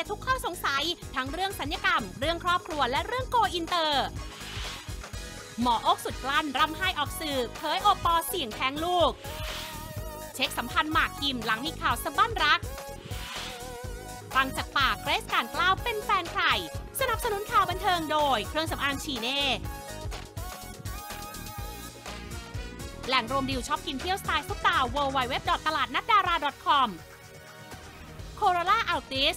ร์ทุกข้อสงสัยทั้งเรื่องสัญญกรรมเรื่องครอบครัวและเรื่องโกอินเตอร์หมออกสุดกลั้นร่ำไห้ออกสื่อเผยโอปอเสี่ยงแท้งลูกเช็คสัมพันธ์หมากคิมหลังมีข่าวสะบั้นรักฟังจากปากเกรซการกล้าวเป็นแฟนใครสนับสนุนข่าวบันเทิงโดยเครื่องสำอางชีเน่แหล่งรวมดีลช็อปกินเที่ยวสไตล์ซุปตา www.taladnaddara.com Corolla Altis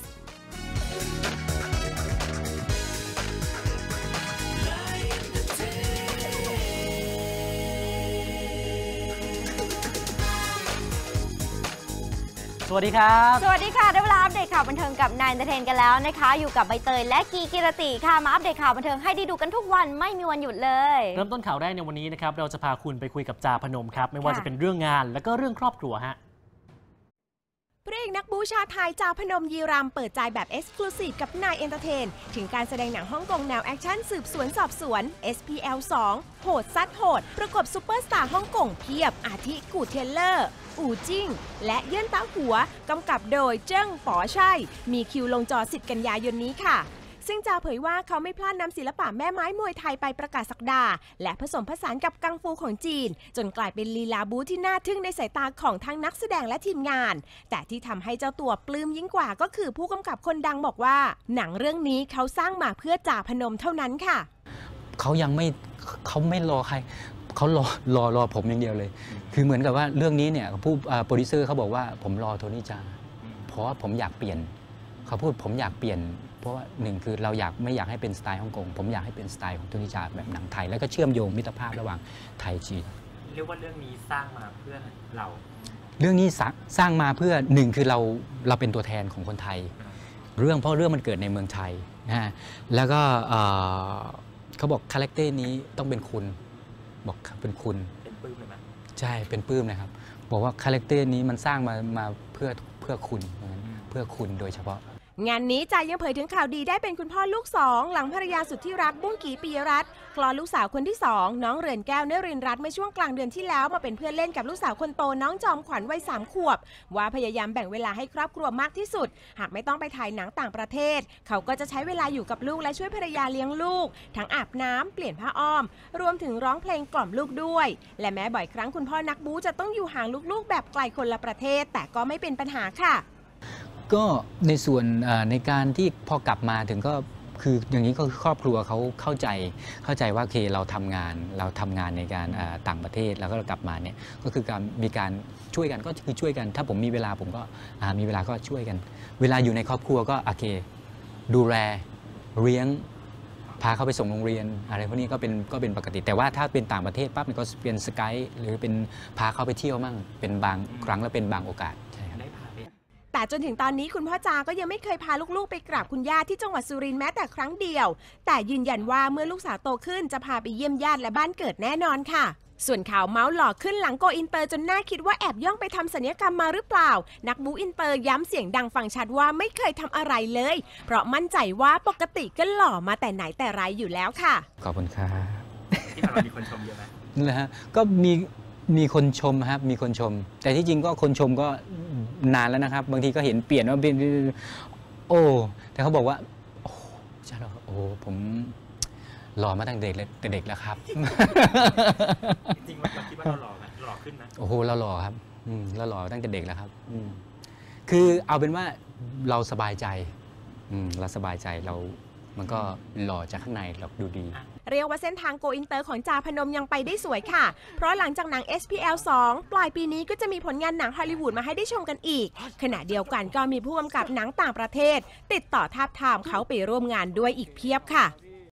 สวัสดีครับสวัสดีค่ะได้เวลาอัปเดตข่าวบันเทิงกับนายเอนเตอร์เทนกันแล้วนะคะอยู่กับใบเตยและกีกิรติค่ะมาอัปเดตข่าวบันเทิงให้ได้ดูกันทุกวันไม่มีวันหยุดเลยเริ่มต้นข่าวแรกในวันนี้นะครับเราจะพาคุณไปคุยกับจาพนมครับไม่ว่าจะเป็นเรื่องงานและก็เรื่องครอบครัวฮะพระเอกนักบูชาไทยจาพนมยีรำเปิดใจแบบเอ็กซ์คลูซีฟกับนายเอนเตอร์เทนถึงการแสดงหนังฮ่องกงแนวแอคชั่นสืบสวนสอบสวน SPL 2 โหดซัดโหดประกบซูเปอร์สตาร์ฮ่องกงเพียบอาทิกูเทเลอร์อู่จิ้งและเยื่นตาหัวกำกับโดยเจิ้งป๋อไช่มีคิวลงจอ10 กันยายนนี้ค่ะซึ่งจาเผยว่าเขาไม่พลาดนำศิลปะแม่ไม้มวยไทยไปประกาศศักดาและผสมผสานกับกังฟูของจีนจนกลายเป็นลีลาบูที่น่าทึ่งในสายตาของทั้งนักแสดงและทีมงานแต่ที่ทำให้เจ้าตัวปลื้มยิ่งกว่าก็คือผู้กำกับคนดังบอกว่าหนังเรื่องนี้เขาสร้างมาเพื่อจาพนมเท่านั้นค่ะเขาไม่รอใครเขารอผมอย่างเดียวเลยคือเหมือนกับว่าเรื่องนี้เนี่ยผู้โปรดิวเซอร์เขาบอกว่าผมรอโทนี่จาเพราะว่าผมอยากเปลี่ยนเขาพูดผมอยากเปลี่ยนเพราะว่าหนึ่งคือเราไม่อยากให้เป็นสไตล์ฮ่องกงผมอยากให้เป็นสไตล์ของโทนี่จาแบบหนังไทยแล้วก็เชื่อมโยงมิตรภาพระหว่างไทยจีนเรียกว่าเรื่องนี้สร้างมาเพื่อเราเรื่องนี้สร้างมาเพื่อหนึ่งคือเราเป็นตัวแทนของคนไทยเพราะเรื่องมันเกิดในเมืองไทยนะฮะแล้วก็เขาบอกคาแรคเตอร์นี้ต้องเป็นคุณบอกเป็นคุณเป็นปื้มเลยไหมใช่เป็นปื้มนะครับบอกว่าคาแรคเตอร์นี้มันสร้างมาเพื่อคุณเพื่อคุณโดยเฉพาะงานนี้จายังเผยถึงข่าวดีได้เป็นคุณพ่อลูก2หลังภรรยาสุดที่รักบุ้งกีปิยรัตน์คลอดลูกสาวคนที่2น้องเรือนแก้วนรินทร์รัตน์เมื่อช่วงกลางเดือนที่แล้วมาเป็นเพื่อนเล่นกับลูกสาวคนโตน้องจอมขวัญวัย3 ขวบว่าพยายามแบ่งเวลาให้ครอบครัวมากที่สุดหากไม่ต้องไปถ่ายหนังต่างประเทศเขาก็จะใช้เวลาอยู่กับลูกและช่วยภรรยาเลี้ยงลูกทั้งอาบน้ำเปลี่ยนผ้าอ้อมรวมถึงร้องเพลงกล่อมลูกด้วยและแม้บ่อยครั้งคุณพ่อนักบู๊จะต้องอยู่ห่างลูกๆแบบไกลคนละประเทศแต่ก็ไม่เป็นปัญหาค่ะก็ในส่วนในการที่พอกลับมาถึงก็คืออย่างนี้ก็ครอบครัวเขาเข้าใจว่าโอเคเราทำงานในการต่างประเทศแล้วก็กลับมาเนี่ยก็คือการมีการช่วยกันก็คือช่วยกันถ้าผมมีเวลาผมก็มีเวลาก็ช่วยกันเวลาอยู่ในครอบครัวก็โอเคดูแลเลี้ยงพาเขาไปส่งโรงเรียนอะไรพวกนี้ก็เป็นปกติแต่ว่าถ้าเป็นต่างประเทศปั๊บก็เป็นสกายหรือเป็นพาเขาไปเที่ยวมั่งเป็นบางครั้งและเป็นบางโอกาสแต่จนถึงตอนนี้คุณพ่อจาก็ยังไม่เคยพาลูกๆไปกราบคุณย่าที่จังหวัดสุรินทร์แม้แต่ครั้งเดียวแต่ยืนยันว่าเมื่อลูกสาวโตขึ้นจะพาไปเยี่ยมญาติและบ้านเกิดแน่นอนค่ะส่วนข่าวเมาส์หล่อขึ้นหลังโกอินเตอร์จนน่าคิดว่าแอบย่องไปทำศัลยกรรมมาหรือเปล่านักบูอินเตอร์ย้ำเสียงดังฟังชัดว่าไม่เคยทำอะไรเลยเพราะมั่นใจว่าปกติก็หล่อมาแต่ไหนแต่ไรอยู่แล้วค่ะขอบคุณครับที่ผ่านมามีคนชมเยอะไหมนะฮะก็มีคนชมครับมีคนชมแต่ที่จริงก็คนชมก็นานแล้วนะครับบางทีก็เห็นเปลี่ยนว่าเป็นโอ้แต่เขาบอกว่าโอ้ใช่หรอโอ้ผมหล่อมาตั้งแต่เด็กแล้วครับจริงๆเราคิดว่าเราหล่อไหมหล่อขึ้นนะโอ้โหเราหล่อครับเราหล่อตั้งแต่เด็กแล้วครับคือเอาเป็นว่าเราสบายใจเราสบายใจมันก็หล่อจากข้างในเราดูดีเรียกว่าเส้นทางโกอินเตอร์ของจาพนมยังไปได้สวยค่ะเพราะหลังจากหนัง SPL 2 ปลายปีนี้ก็จะมีผลงานหนังฮอลลีวูดมาให้ได้ชมกันอีกขณะเดียวกันก็มีผู้กำกับหนังต่างประเทศติดต่อทาบทามเขาไปร่วมงานด้วยอีกเพียบค่ะ